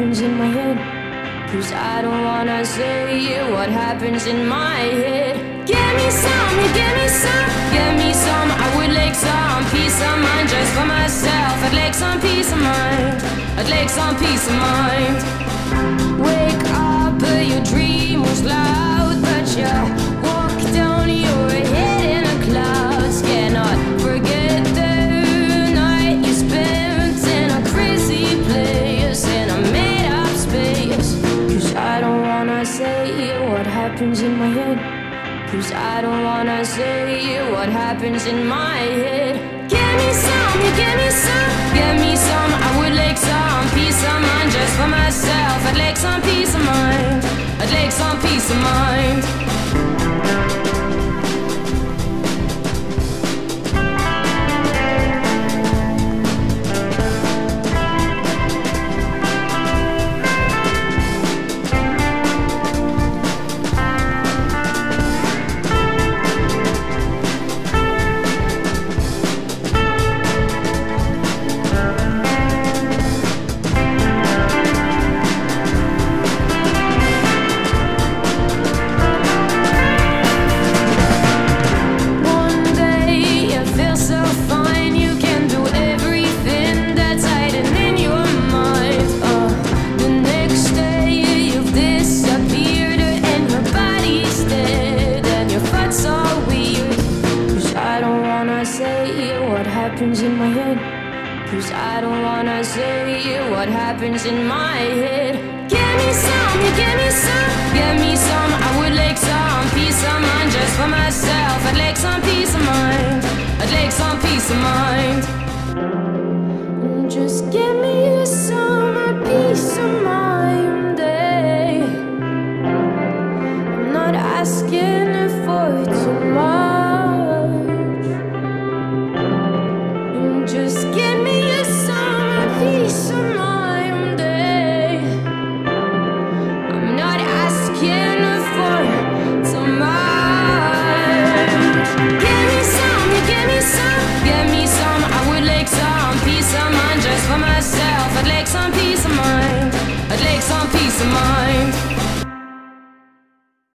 happens in my head, 'cause I don't wanna say it, what happens in my head. Give me some, you give me some, give me some. I would like some peace of mind just for myself. I'd like some peace of mind, I'd like some peace of mind. Wake up, your dream was loud, but you walk down your head in the clouds. Cannot forget the night you spent in a crazy place, in a made up space. 'Cause I don't wanna say what happens in my head, 'cause I don't wanna say what happens in my head. Give me some, you give me some, give me some. I would like some peace of mind just for myself. I'd like some peace of mind, I'd like some peace of mind. In my head, 'cause I don't wanna say what happens in my head. Give me some, you give me some, give me some. I would like some peace of mind just for myself. I'd like some peace of mind, I'd like some peace of mind. Just give me some peace of mind, eh? I'm not asking for too much. Just give me some peace of mind, eh? I'm not asking for too much. Give me some, you give me some, give me some. I would like some peace of mind just for myself. I'd like some peace of mind, I'd like some peace of mind.